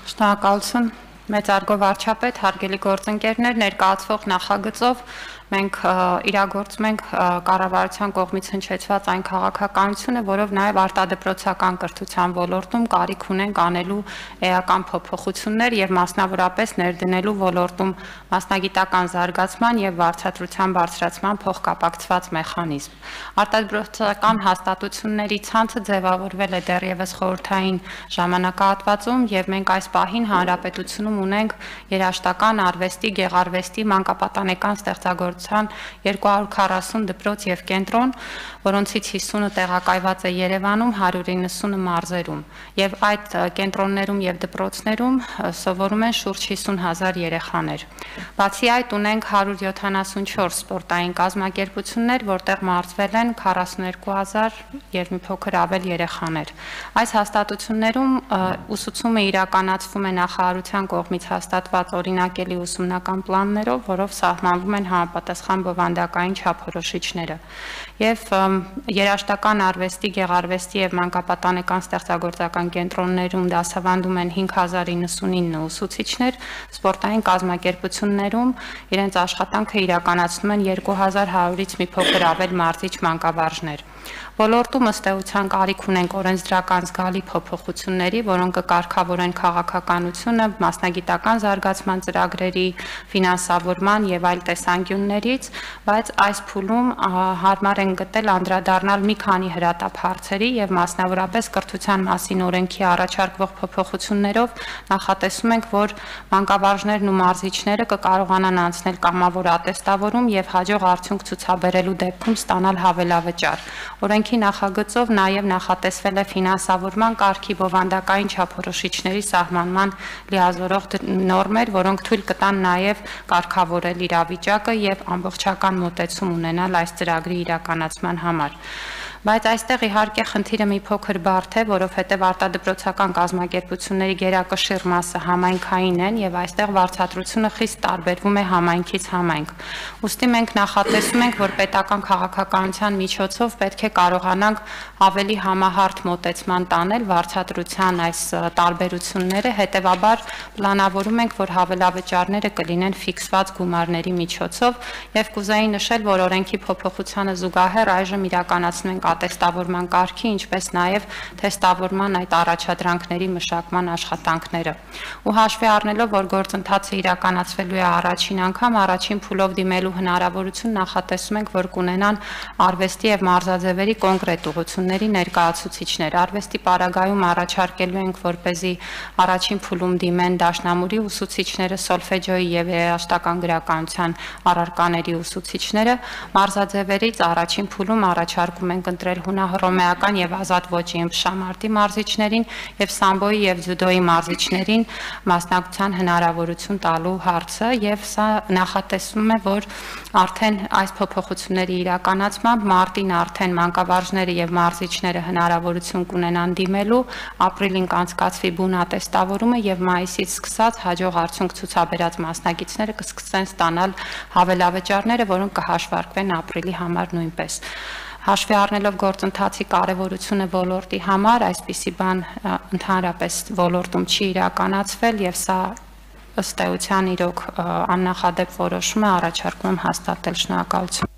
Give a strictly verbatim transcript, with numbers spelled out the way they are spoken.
Շնորհակալություն մեծարգո վարչապետ, հարգելի գործընկերներ, ներկայացվող նախագծով մենք իրագործում ենք կառավարության կողմից հնչեցված այն քաղաքականությունը, որով նաև արտադպրոցական կրթության ոլորտում կարիք ունենք անելու էական փոփոխություններ եւ մասնավորապես ներդնելու ոլորտում մասնագիտական զարգացման եւ վարձատրության բարձրացման փոխկապակցված մեխանիզմ։ Արտադպրոցական հաստատությունների ցանցը ձևավորվել է դեռևս խորհրդային ժամանակահատվածում եւ մենք այս պահին հանրապետությունում ունենք երաժշտական արվեստի, գեղարվեստի, մանկապատանեկան ստեղծագործության երկու հարյուր քառասուն դպրոց եւ կենտրոն, որոնցից հիսունը տեղակայված է Երևանում, հարյուր իննսունը մարզերում եւ այդ կենտրոններում եւ դպրոցներում սովորում են շուրջ հիսուն հազար երեխաներ։ Բացի այդ ունենք հարյուր յոթանասունչորս սպորտային կազմակերպություններ, որտեղ մարզվել են քառասուներկու հազար եւ մի փոքր ավել երեխաներ։ Այս հաստատություններում ուսուցումը իրականացվում է նախարարության կողմից հաստատված օրինակելի ուսումնական պլաններով, որով սահմանվում են համապատասխան բովանդակային չափորոշիչները։ Եվ երաժշտական արվեստի, գեղարվեստի եւ մանկապատանեկան ստեղծագործական կենտրոններում դասավանդում են հինգ հազար իննսունինը ուսուցիչներ, սպորտային կազմակերպություններում իրենց աշխատանքը իրականացնում են երկու հազար հարյուրից մի փոքր ավել մարզիչ մանկավարժներ։ Ոլորտում ըստ էության կարիք ունենք օրենսդրական զգալի փոփոխությունների, որոնք կկարգավորեն քաղաքականությունը, մասնագիտական զարգացման ծրագրերի ֆինանսավորման եւ այլ տեսանկյուններից, բայց այս փուլում հարմար են գտել անդրադառնալ մի քանի հրատապ հարցերի եւ մասնավորապես կրթության մասին օրենքի առաջարկվող փոփոխություններով նախատեսում ենք, որ մանկավարժներն ու մարզիչները կկարողանան անցնել կամավոր ատեստավորում եւ հաջող արդյունք ցուցաբերելու դեպքում ստանալ հավելավճար։ Օրենքի նախագծով նաև նախատեսվել է ֆինանսավորման կարգի բովանդակային չափորոշիչների սահմանման լիազորող նորմեր, որոնք թույլ կտան նաև կարգավորել իրավիճակը եւ ամբողջական մոտեցում ունենալ այս ծրագրի իրականացման համար։ Բայց այստեղ իհարկե խնդիրը մի փոքր բարդ է, որովհետև արտադպրոցական կազմակերպությունների գերակշիռ մասը համայնքային են եւ այստեղ վարձատրությունը խիստ տարբերվում է համայնքից համայնք։ Ուստի մենք նախատեսում ենք, որ պետական քաղաքականության միջոցով պետք է կարողանանք ավելի համահարթ մոտեցման տանել վարձատրության այս տարբերությունները, հետեւաբար պլանավորում ենք, որ հավելավճարները կլինեն ֆիքսված գումարների միջոցով եւ կուզեի նշել, որ օրենքի փոփոխությանը զուգահեռ այժմ իրականացնում ենք ատեստավորման կարգի, ինչպես նաև թեստավորման այդ առաջադրանքների մշակման աշխատանքները։ Ու հաշվի առնելով, որ գործընթացը իրականացվելու է առաջին անգամ, առաջին փուլով դիմելու հնարավորություն նախատեսում ենք, որ կունենան արվեստի եւ մարզաձևերի կոնկրետ ուղղությունների ներկայացուցիչներ։ Արվեստի պարագայում առաջարկելու ենք, որպեսզի առաջին փուլում դիմեն դաշնամուրի ուսուցիչները, սոլֆեջոյի եւ երաժշտական գրականության առարկաների ուսուցիչները, մարզաձևերից առաջին փուլում առաջարկում ենք ընտրել հունահռոմեական եւ ազատ ոճի ըմբշամարտի մարզիչներին եւ սամբոյի եւ ձյուդոյի մարզիչներին մասնակցության հնարավորություն տալու հարցը եւ սա նախատեսվում է, որ արդեն այս փոփոխությունների իրականացմամբ մարտին արդեն մանկավարժները եւ մարզիչները հնարավորություն կունենան դիմելու, ապրիլին կանցկացվի բուն ատեստավորումը եւ մայիսից սկսած հաջող արդյունք ցուցաբերած մասնակիցները կսկսեն ստանալ հավելավճարները, որոնք կհաշվարկվեն ապրիլի համար նույնպես։ Հաշվի առնելով գործընթացի կարևորությունը ոլորտի համար, այսպիսի բան ընդհանրապես ոլորտում չի իրականացվել եւ սա ըստ էության իրոք աննախադեպ որոշում է, առաջարկում եմ հաստատել։ Շնորհակալություն։